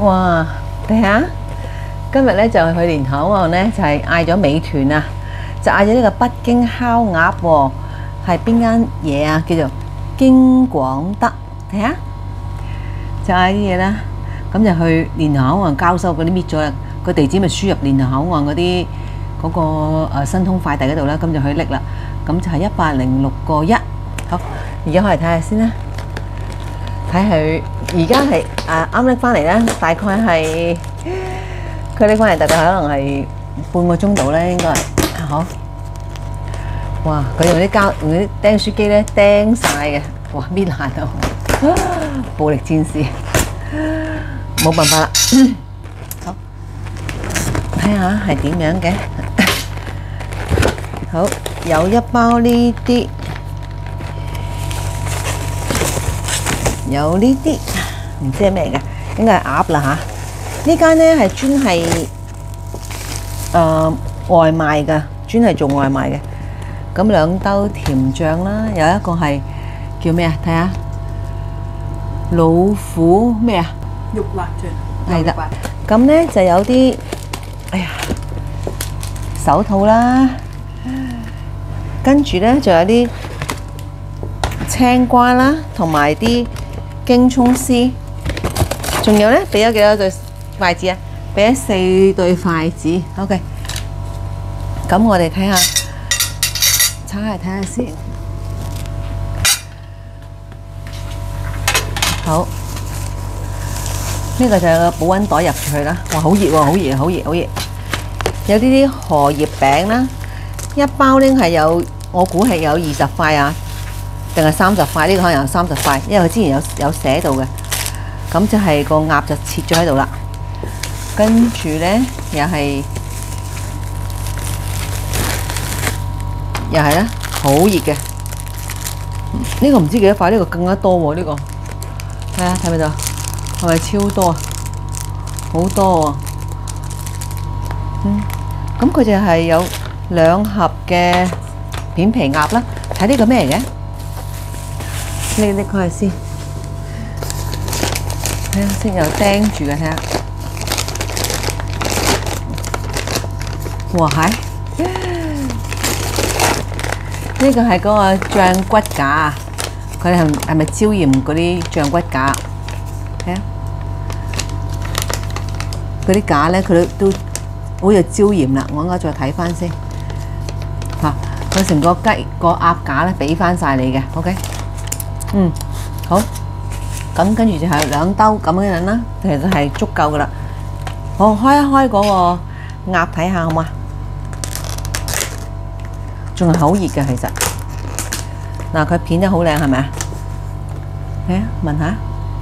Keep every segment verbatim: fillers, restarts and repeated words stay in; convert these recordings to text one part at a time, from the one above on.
哇！睇下，今日咧就去蓮塘口岸咧，就係嗌咗美團啊，就嗌咗呢個北京烤鴨喎，係邊間嘢啊？叫做京廣德，睇下，就嗌啲嘢啦。咁就去蓮塘口岸交收嗰啲搣咗啦，個地址咪輸入蓮塘口岸嗰啲嗰個誒新通快遞嗰度啦，咁就去拎啦。咁就係一百零六個一。好，而家可以睇下先啦。睇佢而家係誒啱拎翻嚟咧，大概係佢拎翻嚟大概可能係半個鐘度咧，應該係好。哇！佢用啲膠用啲釘書機咧釘晒嘅，哇搣爛到，暴力戰士，冇辦法啦。好，睇下係點樣嘅。好，有一包呢啲。有呢啲唔知係咩嘅，應該係鴨啦嚇。呢間咧係專係誒外賣嘅，專係做外賣嘅。咁兩兜甜醬啦，有一個係叫咩啊？睇下老虎咩啊？ 肉辣醬係啦。咁咧就有啲，哎呀手套啦，跟住咧仲有啲青瓜啦，同埋啲京葱絲，仲有咧俾咗幾多對筷子啊？俾咗四對筷子。OK， 咁我哋睇下，拆嚟睇下先。好，呢個就有個保溫袋入住去啦。哇，好熱喎，好熱，好熱，好熱。有啲啲荷葉餅啦，一包咧係有，我估係有二十塊啊。定係三十塊，呢個可能有三十塊，因為佢之前有有寫到嘅。咁就係個鴨就切咗喺度啦。跟住咧又係又係咧，好熱嘅。呢個唔知幾多塊，呢個更加多喎。呢個睇下睇唔睇到？係咪超多啊？好多啊！嗯，咁佢就係有兩盒嘅片皮鴨啦。睇呢個咩嚟嘅？拎拎開先，睇下先，又釘住嘅，睇下。哇係！呢個係嗰個醬骨架啊！佢哋係係咪椒鹽嗰啲醬骨架？睇下，嗰啲架咧，佢都都好似椒鹽啦。我應該再睇翻先。嚇！佢成個雞個鴨架咧，俾翻曬你嘅 ，OK。嗯，好，咁跟住就係兩兜咁樣樣啦，其實係足夠噶啦。好，開一開嗰個鴨睇下好嘛？仲係好熱嘅其實。嗱，佢片得好靚係咪啊？睇下聞下，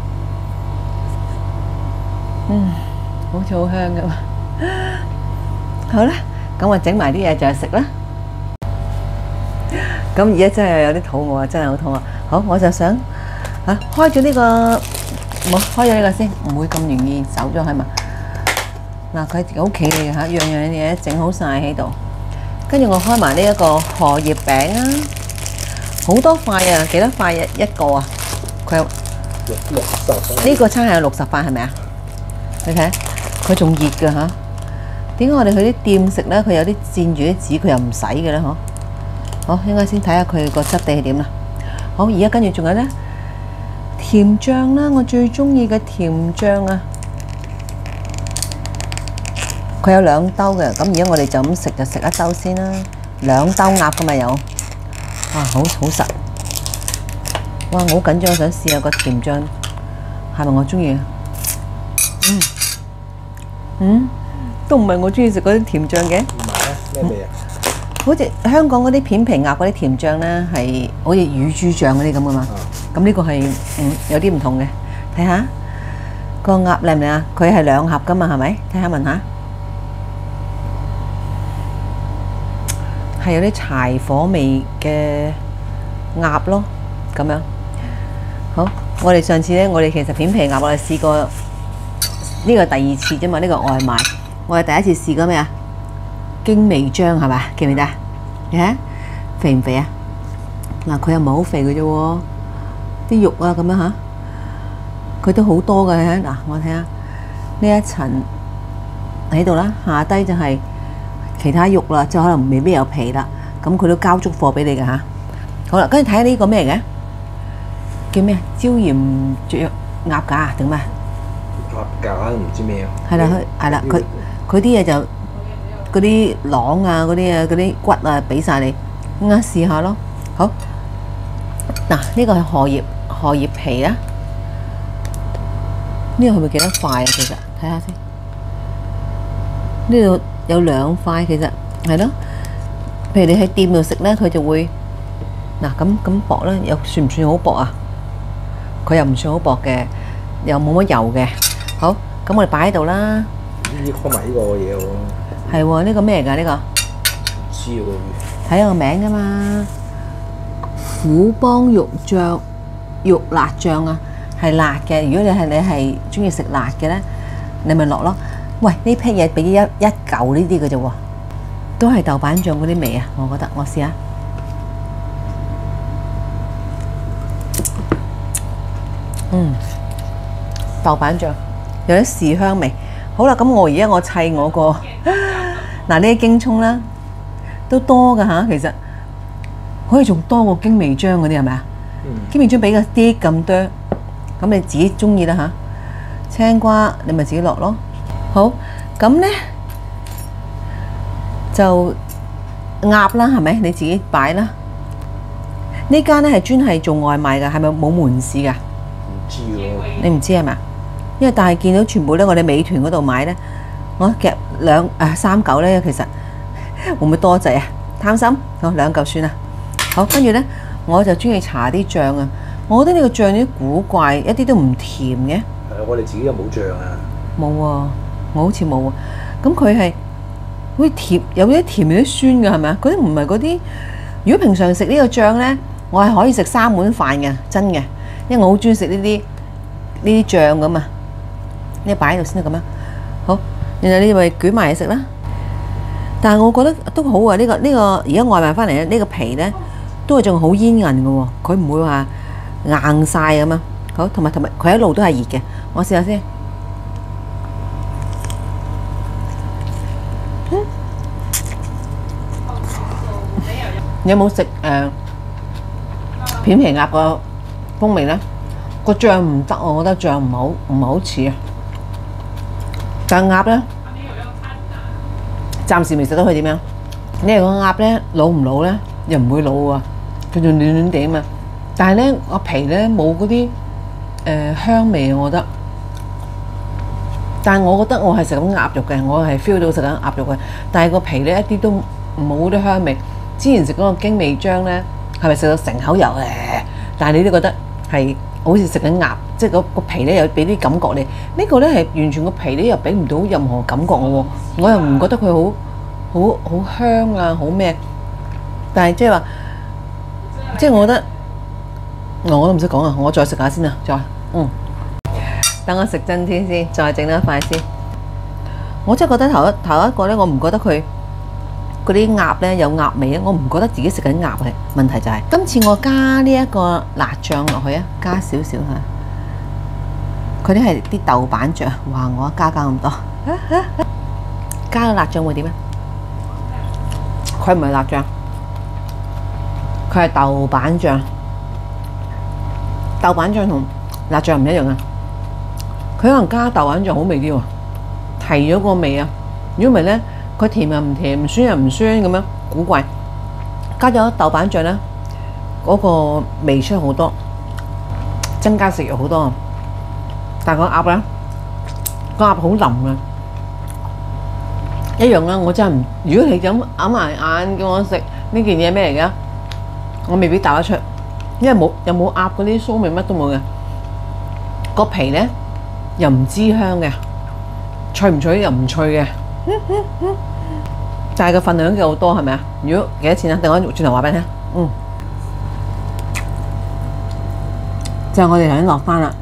嗯，好似好香噶嘛。好啦，咁我整埋啲嘢就係食啦。咁而家真係有啲肚餓啊，真係好肚餓。好，我就想嚇開咗呢個，冇開咗呢個先，唔會咁容易走咗去嘛。嗱，佢自己屋企嚟嘅嚇，樣樣嘢整好曬喺度。跟住我開埋呢一個荷葉餅啊，好多塊啊，幾多塊一一個啊？佢有六十。 呢個餐係有六十塊係咪啊？你睇，佢仲熱㗎嚇。點解我哋去啲店食咧，佢有啲佔住啲紙，佢又唔使嘅咧？嗬。好，應該先睇下佢個質地係點啦。好，而家跟住仲有咧甜醬啦，我最中意嘅甜醬啊！佢有兩兜嘅，咁而家我哋就咁食就食一兜先啦。兩兜鴨㗎嘛有，哇，好好實！哇，我好緊張，想試下個甜醬係咪我中意啊？嗯嗯，都唔係我中意食嗰啲甜醬嘅。 唔係啊，咩味啊？ 好似香港嗰啲片皮鴨嗰啲甜醬咧，係好似乳豬醬嗰啲咁噶嘛。咁呢個係嗯有啲唔同嘅。睇下個鴨靚唔靚啊？佢係兩盒噶嘛，係咪？睇下聞下，係有啲柴火味嘅鴨咯，咁樣。好，我哋上次咧，我哋其實片皮鴨我哋試過呢個第二次啫嘛，呢個外賣。我哋第一次試過咩啊？京味醬係咪？記唔記得啊？你睇肥唔肥啊？嗱，佢又唔係好肥嘅啫喎，啲肉啊咁樣嚇，佢都好多嘅。嗱，我睇下呢一層喺度啦，下低就係其他肉啦，即係可能未必有皮啦。咁佢都交足貨俾你嘅嚇。好啦，跟住睇下呢個咩嘅？叫咩？椒鹽雀鴨架啊定咩？ 鴨架唔知咩啊？ 係啦，佢係啦，佢佢啲嘢就嗰啲囊啊、嗰啲啊、嗰啲骨啊，俾晒你，咁啊試下咯。好，嗱呢個係荷葉荷葉皮啊，呢個係咪幾多塊啊？其實睇下先，呢度有兩塊，其實係咯。譬如你喺店度食咧，佢就會嗱咁咁薄咧，又算唔算好薄啊？佢又唔算好薄嘅，又冇乜油嘅。好，咁我哋擺喺度啦。 呢啲開埋呢個嘢喎。 係喎，呢個咩嚟㗎？呢個唔知喎。 睇下個名㗎嘛。虎幫肉醬肉辣醬啊，係辣嘅。如果你係你係中意食辣嘅咧，你咪落咯。喂，呢批嘢俾一一嚿呢啲嘅啫喎，都係豆瓣醬嗰啲味啊！我覺得，我試下。嗯，豆瓣醬有啲豉香味。好啦，咁我而家我砌我個嗱呢啲京葱啦，都多㗎吓，其實可以仲多過京味醬嗰啲係咪啊？京味醬俾個啲咁多，咁你自己中意啦吓。青瓜你咪自己落咯。好，咁咧就鴨啦，係咪？你自己擺啦。呢間咧係專係做外賣㗎，係咪冇門市㗎？ 知喎， 你唔知係咪？因為但係見到全部咧，我哋美團嗰度買咧，我夾兩誒三嚿咧，其實會唔會多滯啊？貪心，好兩嚿算啦。好，跟住咧，我就中意搽啲醬啊。我覺得呢個醬有啲古怪，一啲都唔甜嘅。 係啊，我哋自己又冇醬啊。 冇喎，我好似冇喎。咁佢係好似甜，有啲甜有啲酸嘅係咪啊？嗰啲唔係嗰啲。如果平常食呢個醬咧，我係可以食三碗飯嘅，真嘅。因為我好中意食呢啲呢啲醬咁啊，呢擺喺度先啦咁樣。好，然後你咪捲埋嚟食啦。但係我覺得都好啊，呢個呢個而家外賣翻嚟咧，呢個皮咧都係仲好煙韌嘅喎，佢唔會話硬晒咁啊。好，同埋同埋佢一路都係熱嘅，我試下先。嗯，你有冇食誒片皮鴨個風味咧？個醬唔得，我覺得醬唔好唔係好似啊。但鴨咧，暫時未食到佢點樣。你話個鴨咧老唔老咧？又唔會老喎，佢仲暖暖地啊嘛。但係咧個皮咧冇嗰啲誒香味，我覺得。但係我覺得我係食緊鴨肉嘅，我係 feel 到食緊鴨肉嘅。但係個皮咧一啲都冇啲香味。之前食嗰個京味醬咧，係咪食到成口油誒？但係你都覺得係好似食緊鴨，即係個個皮咧有俾啲感覺你。呢個咧係完全個皮咧又俾唔到任何感覺我喎，我又唔覺得佢好好好香啊，好咩？但係即係話，即係我覺得，我都唔識講啊！我再食下先啊，再嗯，等我食真啲先，再整多一塊先。我真係覺得頭一頭一個咧，我唔覺得佢嗰啲鴨咧有鴨味啊！我唔覺得自己食緊鴨嘅問題就係、是，今次我加呢一個辣醬落去啊，加少少嚇。佢啲係啲豆瓣醬，哇！我加加咁多，加個辣醬會點啊？佢唔係辣醬，佢係豆瓣醬。豆瓣醬同辣醬唔一樣啊！佢可能加豆瓣醬好味啲喎，提咗個味啊！如果唔係咧，佢甜又唔甜，唔酸又唔酸咁樣，古怪。加咗豆瓣醬咧，嗰個味出好多，增加食慾好多。但係個鴨咧，個鴨好腍啊，一樣啊！我真係唔，如果你咁揞埋眼叫我食呢件嘢咩嚟㗎？我未必答得出，因為冇又冇鴨嗰啲騷味，乜都冇嘅。個皮咧又唔知香嘅，脆唔脆又唔脆嘅。但係個份量幾好多係咪啊？如果幾多錢啊？等我轉頭話俾你聽。嗯，就係我哋頭先落翻啦，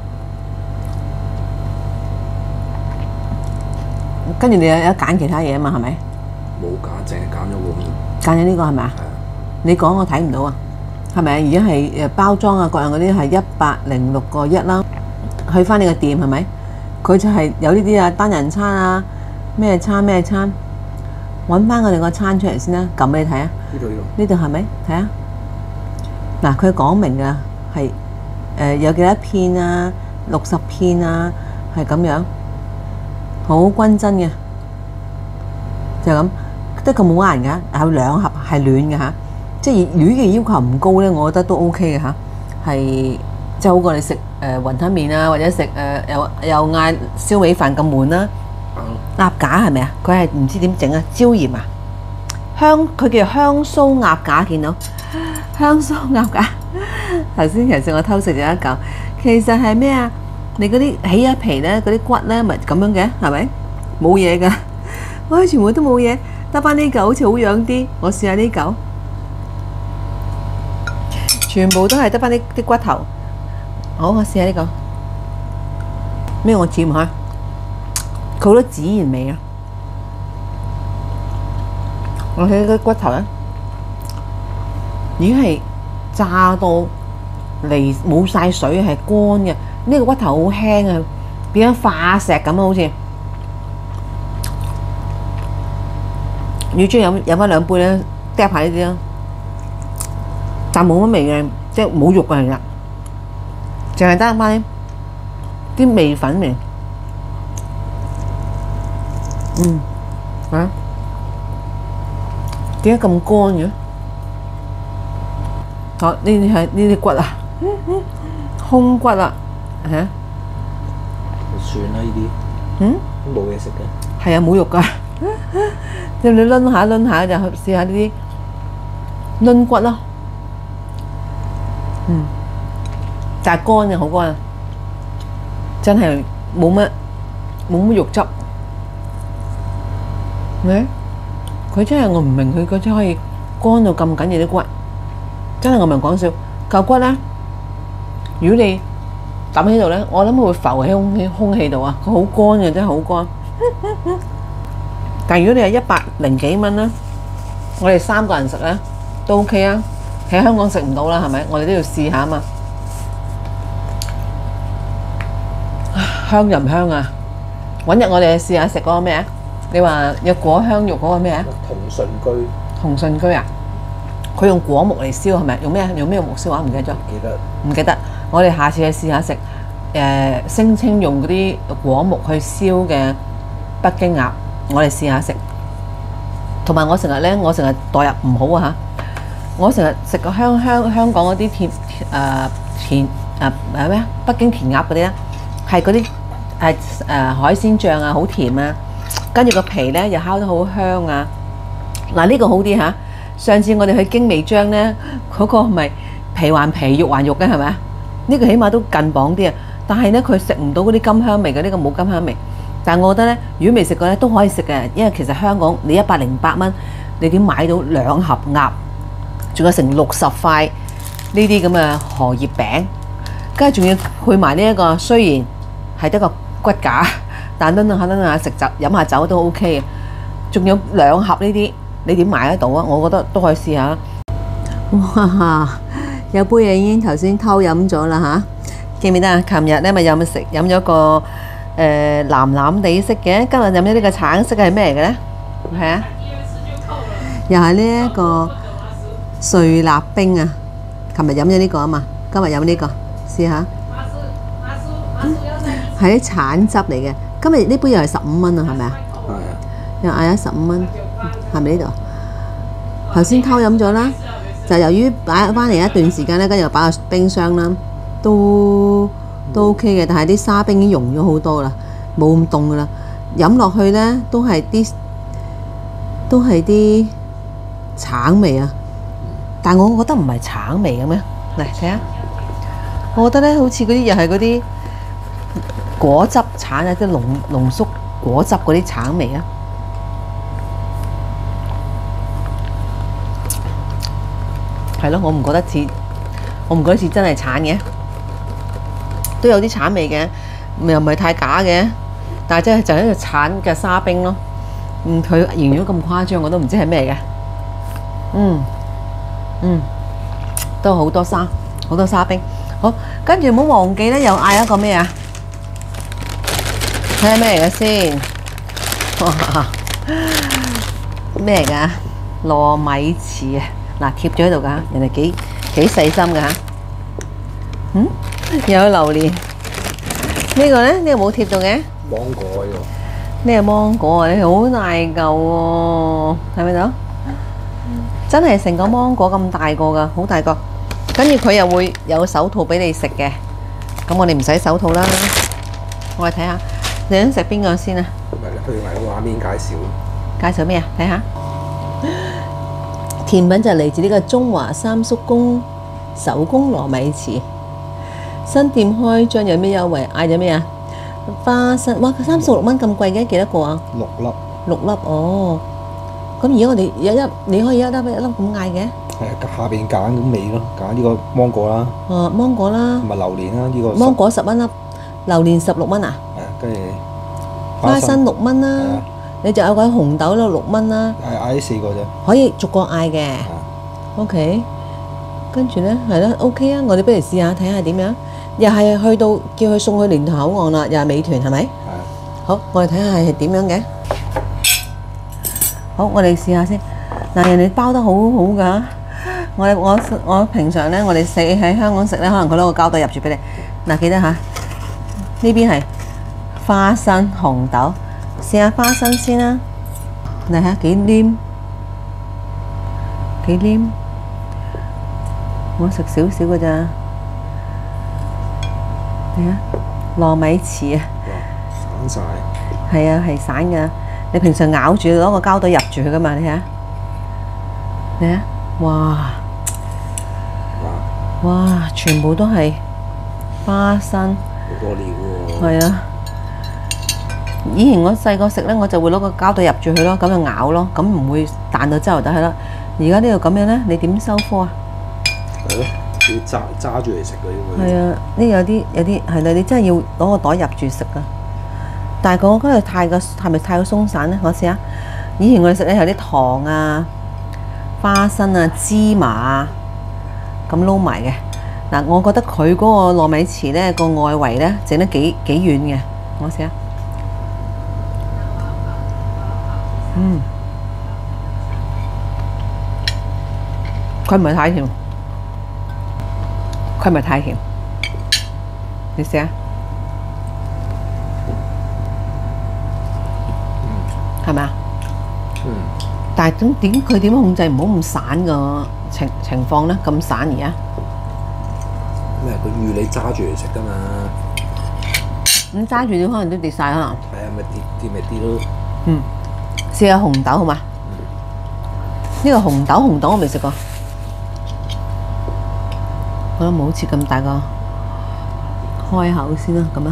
跟住你有有揀其他嘢啊嘛？係咪？ 冇揀，淨係揀咗個。 揀咗呢個係咪啊？你講我睇唔到啊？係咪啊？而家係誒包裝啊各樣嗰啲係一百零六個一啦。去翻你個店係咪？ 佢就係有呢啲啊單人餐啊，咩餐咩餐，揾翻我哋個餐出嚟先啦，撳俾你睇啊！ 呢度呢呢度係咪？睇下嗱，佢講明㗎係誒有幾多片啊，六十片啊，係咁樣，好均真嘅，就咁，得咁冇人㗎，有兩盒係暖嘅嚇，即係魚嘅要求唔高咧，我覺得都 OK 嘅嚇，係即係好過你食誒雲吞麵啊，或者食誒、呃、又又嗌燒味飯咁悶啦。鴨架係咪啊？佢係唔知點整啊？椒鹽啊？香佢叫香酥鴨架，見到香酥鴨架。頭先其實我偷食咗一嚿，其實係咩啊？你嗰啲起一皮咧，嗰啲骨咧，咪咁樣嘅，係咪？冇嘢㗎，我全部都冇嘢，得翻呢嚿好似好樣啲。我試下呢嚿，全部都係得翻啲啲骨頭。好，我試下呢個咩？我指唔開，佢好多孜然味啊！我睇啲骨頭咧，已經係炸到嚟冇晒水，係乾嘅。呢個骨頭好輕啊，變咗化石咁啊，好似。如果中意飲飲翻兩杯咧，嗒下呢啲咯，但冇乜味嘅，即係冇肉嘅其實，淨係得翻啲味粉味。嗯，啊，點解咁乾嘅？好，呢啲係呢啲骨啊，胸骨啊，嚇， 算啦呢啲， 嗯， 都冇嘢食嘅。 係啊，冇肉㗎。你你攆下攆下就去試下呢啲攆骨咯。嗯，但係乾嘅好乾啊，真係冇乜冇乜肉汁。咩？佢真係我唔明佢嗰啲可以乾到咁緊要啲骨，真係我唔係講笑。嚿骨咧，如果你抌喺度咧，我諗佢會浮喺空氣空氣度啊！佢好乾嘅，真係好乾。但係如果你係一百零幾蚊咧，我哋三個人食咧都 OK 啊。喺香港食唔到啦，係咪？我哋都要試下啊嘛。香就唔香啊！揾日我哋去試下食嗰個咩啊？你話有果香肉嗰個咩啊？ 同順居。 同順居啊！佢用果木嚟燒係咪？用咩？用咩木燒啊？唔記得咗。 記得。 唔記得。我哋下次去試下食誒，聲稱用嗰啲果木去燒嘅北京鴨，我哋試下食。同埋我成日咧，我成日代入唔好啊嚇！我成日食個香香香港嗰啲甜誒甜誒誒咩啊？北京填鴨嗰啲咧，係嗰啲係誒海鮮醬啊，好甜啊！跟住個皮咧又烤得好香啊！嗱、這、呢個好啲嚇。上次我哋去京味張咧，嗰、那個咪皮還皮肉還肉嘅係咪啊？呢、這個起碼都近磅啲啊！但係咧佢食唔到嗰啲金香味嘅，呢、這個冇金香味。但係我覺得咧，如果未食過咧都可以食嘅，因為其實香港你一百零八蚊，你點買到兩盒鴨，仲有成六十塊呢啲咁嘅荷葉餅，跟住仲要配埋呢一個，雖然係得個骨架。但攆下攆下食酒飲下酒都 OK 嘅，仲有兩盒呢啲，你點買得到啊？我覺得都可以試下。哇！有杯嘢已經頭先偷飲咗啦嚇，記唔記得啊？琴日咧咪飲食飲咗個誒藍藍地色嘅，今日飲咗呢個橙色係咩嚟嘅咧？係啊，又係呢一個瑞立冰啊！琴日飲咗呢個啊嘛，今日飲呢個，試下。係啲橙汁嚟嘅。今日呢杯又係十五蚊啊，係咪啊？係啊。又嗌咗十五蚊，係咪呢度？頭先偷飲咗啦，就由於擺翻嚟一段時間咧，跟住又擺喺冰箱啦，都都 OK 嘅。但係啲沙冰已經溶咗好多啦，冇咁凍噶啦。飲落去咧都係啲都係啲橙味啊，但係我覺得唔係橙味嘅咩？嚟睇下，我覺得咧好似嗰啲又係嗰啲。果汁橙啊，即係濃濃縮果汁嗰啲橙味啊，係咯，我唔覺得似，我唔覺得似真係橙嘅，都有啲橙味嘅，又唔係太假嘅，但係真係就係一個橙嘅沙冰咯。嗯，佢形容咁誇張，我都唔知係咩嘅。嗯嗯，都好多沙，好多沙冰。好，跟住唔好忘記咧，又嗌一個咩啊？ 睇下咩嚟嘅先？哇！咩嚟㗎？糯米糍啊！嗱，貼咗喺度㗎，人哋幾幾細心㗎嚇。嗯，又有榴蓮。呢個咧，呢個冇貼到嘅。 芒果呢個。 呢個芒果啊，你好大嚿喎，睇唔睇到？真係成個芒果咁大個㗎，好大個。跟住佢又會有手套俾你食嘅。咁我哋唔使手套啦。我哋睇下，你想食邊個先啊？ 咪去埋個畫面介紹。 介紹咩啊？睇下。甜品就嚟自呢個中華三叔公手工糯米糍。新店開張有咩優惠？嗌咗咩啊？花生，哇！三十六蚊咁貴嘅，幾多個啊？ 六粒。 六粒哦。咁而家我哋有一，你可以一粒一粒咁嗌嘅。 係啊，下邊揀咁味咯，揀呢個芒果啦。 哦，芒果啦。 同埋榴蓮啦，呢個。 芒果十蚊粒，榴蓮十六蚊啊？ 係啊，跟住花生六蚊啦。你就有個紅豆咯，六蚊啦。 係嗌呢四個啫。 可以逐個嗌嘅。OK。跟住咧，係啦 ，OK 啊！我哋不如試下睇下點樣。又係去到叫佢送去蓮塘口岸啦，又係美團係咪？係。好，我哋睇下係點樣嘅。好，我哋試下先。嗱，人哋包得好好㗎。我我我平常咧，我哋食喺香港食咧，可能佢攞個膠袋入住俾你。嗱，記得嚇。呢邊係花生紅豆，試下花生先啦。你睇下幾黏，幾黏。我食少少㗎咋。係啊，糯米糍啊。 散晒。 係啊，係散㗎。你平常咬住攞個膠袋入住佢㗎嘛？你睇下，你睇下，哇！哇！全部都係花生。 好多料喎。 係啊。以前我細個食咧，我就會攞個膠袋入住佢咯，咁就咬咯，咁唔會彈到周圍得去啦。而家呢度咁樣咧，你點收科啊？ 係咯，要揸揸住嚟食嗰啲。 係啊，呢有啲有啲係啦，你真係要攞個袋入住食㗎。但係我覺得太過係咪太過鬆散咧？我試下。以前我哋食咧有啲糖啊、花生啊、芝麻啊咁撈埋嘅。嗱，我覺得佢嗰個糯米糍咧個外圍咧整得幾幾軟嘅。我試下。嗯。佢唔係太甜，佢唔係太甜。你試下。係咪啊？嗯。但係點點佢點控制唔好咁散個情情況咧？咁散而家？ 咩？佢預你揸住嚟食㗎嘛。 咁揸住你可能都跌晒可能。 係啊，咪跌跌咪跌咯。 嗯。試下紅豆好嘛？呢個紅豆紅豆我未食過。我諗冇好似咁大個開口先啦，咁啊。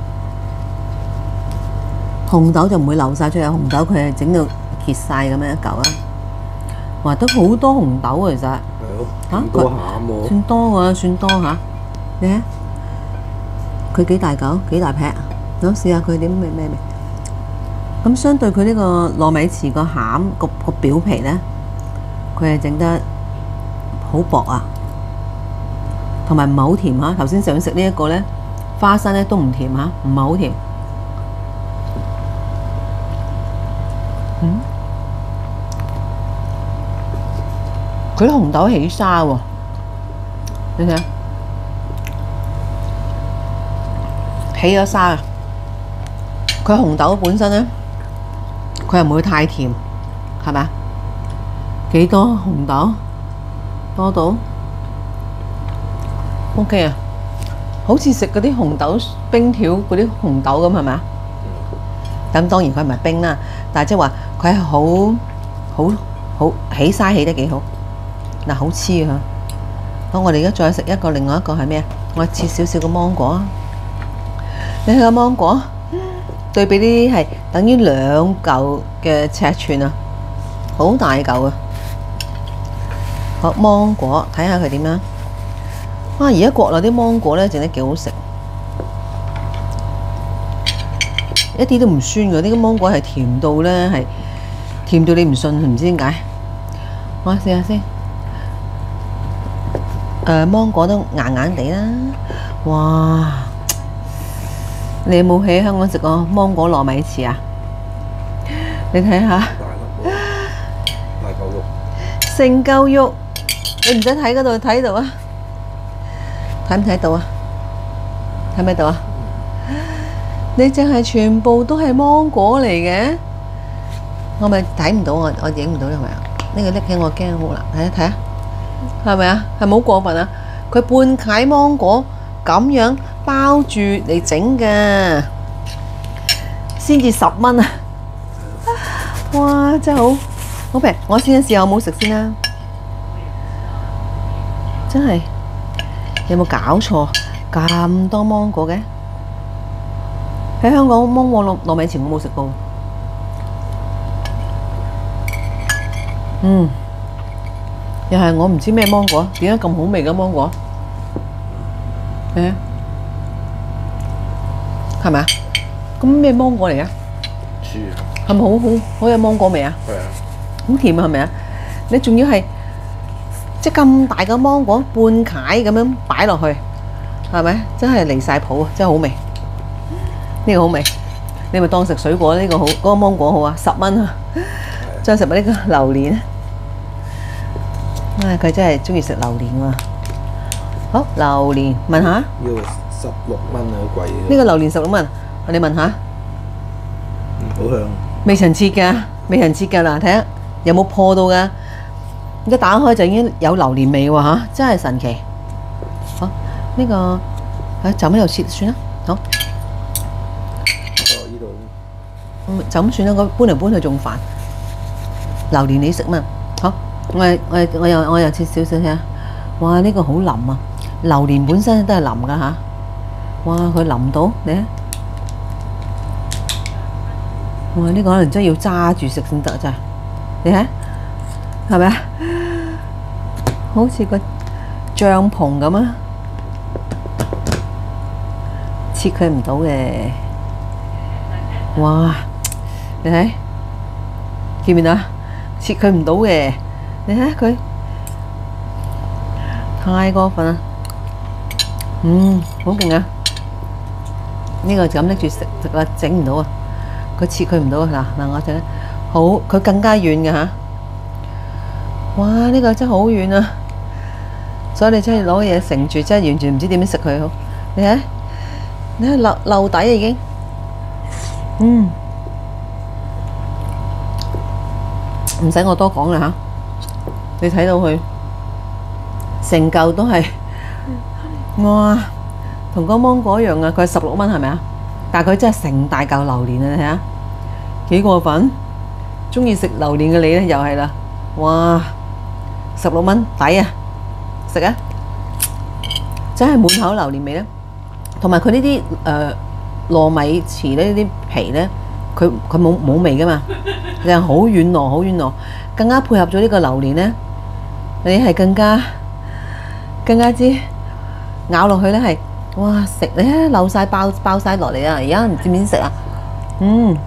紅豆就唔會流晒出嚟，紅豆佢係整到結晒咁樣一嚿啊！哇，都好多紅豆啊，其實。 係咯。嚇！多餡喎。算多喎，算多嚇。你睇，佢幾大嚿？幾大劈？我試下佢點咩咩味。咁相對佢呢個糯米糍個餡個個表皮咧，佢係整得好薄啊，同埋唔係好甜嚇。頭先想食呢一個咧，花生咧都唔甜嚇，唔係好甜。嗯，佢啲紅豆起沙喎，你睇下，起咗沙啊！佢紅豆本身咧，佢又唔會太甜，係咪啊？幾多紅豆？多到 OK 啊！好似食嗰啲紅豆冰條嗰啲紅豆咁，係咪啊？咁當然佢唔係冰啦，但係即係話佢係好好好起沙起得幾好，嗱好黐啊！好，我哋而家再食一個，另外一個係咩啊？我切少少個芒果啊！你睇個芒果對比呢啲係等於兩嚿嘅尺寸啊，好大嚿啊！好，芒果睇下佢點樣啊！而家國內啲芒果咧整得幾好食。一啲都唔酸㗎，呢個芒果係甜到咧，係甜到你唔信，唔知點解。我試下先。誒，芒果都硬硬地啦，哇！ 你有冇喺香港食過芒果糯米糍啊？你睇下， 大粒喎，大嚿肉， 成嚿肉，你唔使睇嗰度睇到啊？睇唔睇到啊？睇唔睇到啊？你淨係全部都係芒果嚟嘅，我咪睇唔到，我我影唔到係咪啊？呢個拎起我驚好啦，睇一睇啊，係咪啊？係冇過分啊？佢半塊芒果咁樣包住嚟整嘅，先至十蚊啊！哇，真係好好平！我試一試有冇食先啦，真係有冇搞錯？咁多芒果嘅？喺香港芒果糯糯米糍我冇食過。嗯，又係我唔知咩芒果，點解咁好味嘅芒果？誒，係咪啊？咁咩芒果嚟嘅？ 豬係咪好好好有芒果味啊？ 係啊， 好甜啊，係咪啊？你仲要係即係咁大個芒果半塊咁樣擺落去，係咪？真係離曬譜啊！真係好味，呢個好味。你咪當食水果呢個好，嗰個芒果好啊，十蚊啊！再食埋呢個榴蓮啊！佢真係中意食榴蓮喎。好，榴蓮問下， 呢個十六蚊啊，好貴嘅。 呢個榴蓮十六蚊，你問下。 好香。 未曾切㗎，未曾切㗎啦，睇下有冇破到㗎。一打開就已經有榴蓮味喎嚇，真係神奇。好，呢個喺就咁喺度切算啦。好， 哦，呢度咁就咁算啦。我搬嚟搬去仲煩。榴蓮你食嘛？好，我係我係我又我又切少少睇下。哇！呢個好腍啊！榴蓮本身都係腍㗎嚇。哇！佢腍到你睇。哇！呢個可能真係要揸住食先得咋，你睇係咪啊？好似個帳篷咁啊！切佢唔到嘅，哇！你睇見唔見啊？切佢唔到嘅，你睇佢太過分啦！嗯，好勁啊！呢個就咁拎住食食啦，整唔到啊！佢切佢唔到啊！嗱嗱，我整好，佢更加軟嘅嚇。哇！呢個真係好軟啊！所以你真係攞嘢承住，真係完全唔知點樣食佢好。你睇，你睇漏漏底啊已經。嗯，唔使我多講啦嚇。你睇到佢成嚿都係，哇！同個芒果一樣啊！佢係十六蚊係咪啊？但係佢真係成大嚿榴蓮啊！你睇下幾過分，中意食榴蓮嘅你咧又係啦，哇！十六蚊抵啊，食啊！真係滿口榴蓮味咧，同埋佢呢啲誒糯米糍咧，呢啲皮咧，佢佢冇冇味噶嘛，佢係好軟糯，好軟糯，更加配合咗呢個榴蓮咧，你係更加更加之咬落去咧係。哇！食咧漏曬爆爆曬落嚟啊！而家唔知點食啊？嗯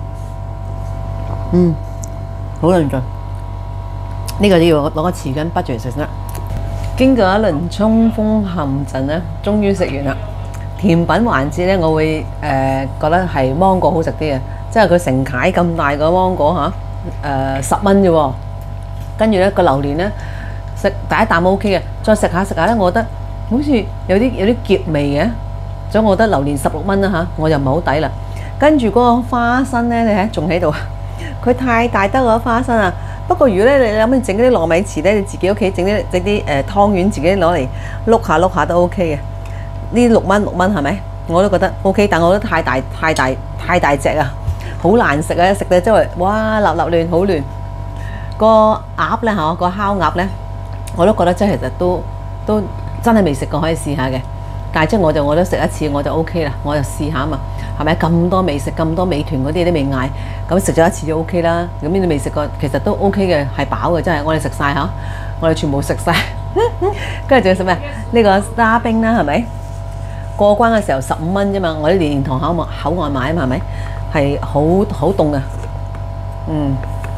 嗯，好論盡。呢個要攞個匙羹滗住嚟食先得。經過一輪衝鋒陷陣咧，終於食完啦。甜品環節咧，我會誒、呃、覺得係芒果好食啲嘅，即係佢成塊咁大個芒果嚇，誒十蚊啫喎。跟住咧個榴蓮咧食第一啖 O K 嘅，再食下食下咧，我覺得。好似有啲有啲澀味嘅，所以我覺得榴蓮十六蚊啦嚇，我就唔係好抵啦。跟住嗰個花生咧，你睇仲喺度，佢太大得個花生啊！不過如果咧你諗住整啲糯米糍咧，你自己屋企整啲整啲誒湯圓，自己攞嚟碌下碌下都 OK 嘅。呢六蚊六蚊係咪？我都覺得 OK，但我覺得太大太大太大隻啊，好難食啊！食到周圍哇立立亂好亂。個鴨咧嚇，個烤鴨咧，我都覺得真係其實都都。真係未食過，可以試下嘅。但係即係我就我都食一次，我就 O K 啦，我就試下啊嘛。係咪咁多美食，咁多美團嗰啲都未嗌，咁食咗一次就 O K 啦。咁呢啲未食過，其實都 O K 嘅，係飽嘅真係。我哋食晒嚇，我哋全部食晒。跟住仲要食咩？呢個沙冰啦，係咪？過關嘅時候十五蚊啫嘛，我喺蓮塘口口岸買啊嘛，係咪？係好好凍啊，嗯。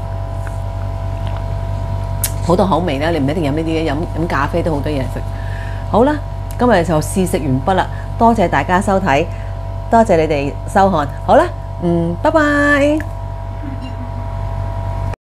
好多口味啦，你唔一定飲呢啲嘅，飲飲咖啡都好多嘢食。好啦，今日就試食完畢啦，多謝大家收睇， 多謝你哋收看。好啦，嗯，拜拜。